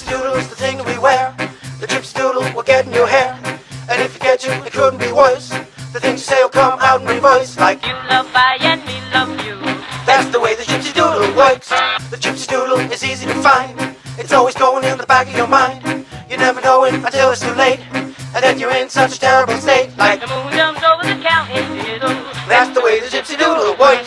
gypsy doodle is the thing that we wear. The gypsy doodle will get in your hair. And if you get to, it couldn't be worse. The things you say will come out in reverse. Like, you love I and me love you. that's the way the gypsy doodle works. The gypsy doodle is easy to find. It's always going in the back of your mind. You never know it until it's too late. And then you're in such a terrible state. Like, the moon jumps over the county hill. that's the way the gypsy doodle works.